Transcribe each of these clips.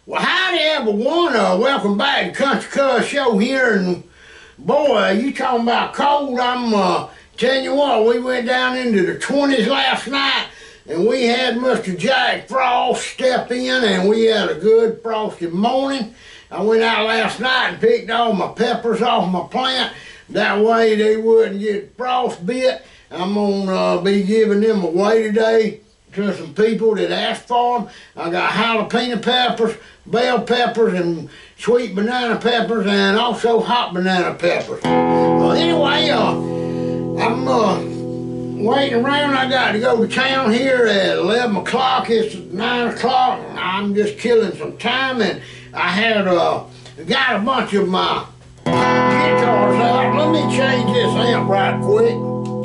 Well, howdy everyone. Welcome back to Country Cuz Show here. And boy, you talking about cold. I'm telling you what, we went down into the 20s last night and we had Mr. Jack Frost step in and we had a good frosty morning. I went out last night and picked all my peppers off my plant. That way they wouldn't get frostbit. I'm going to be giving them away today to some people that asked for them. I got jalapeno peppers, bell peppers, and sweet banana peppers, and also hot banana peppers. Anyway, I'm waiting around. I got to go to town here at 11 o'clock. It's 9 o'clock. I'm just killing some time, and I had got a bunch of my guitars out. Let me change this amp right quick.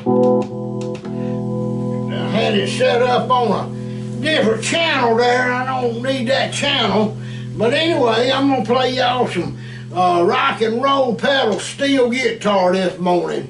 Had it set up on a different channel there. I don't need that channel. But anyway, I'm going to play y'all some rock and roll pedal steel guitar this morning.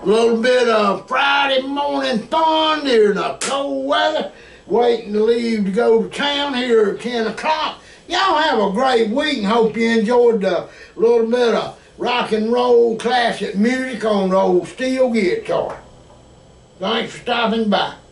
A little bit of Friday morning fun during the cold weather. Waiting to leave to go to town here at 10 o'clock. Y'all have a great week and hope you enjoyed the little bit of rock and roll classic music on the old steel guitar. Thanks for stopping by.